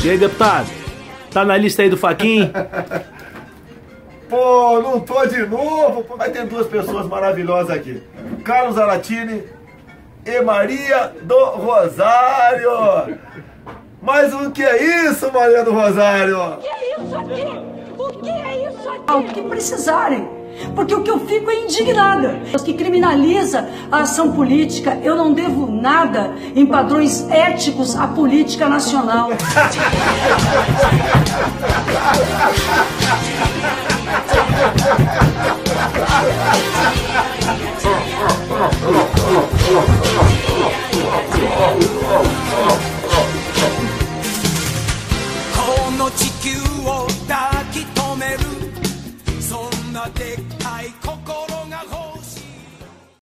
E aí, deputado? Tá na lista aí do Faquin? Pô, não tô de novo, mas tem duas pessoas maravilhosas aqui. Carlos Aratini e Maria do Rosário. Mas o que é isso, Maria do Rosário? O que é isso aqui? O que é isso aqui? O que precisarem. Porque o que eu fico é indignada. Os que criminaliza a ação política, eu não devo nada em padrões éticos à política nacional. この地球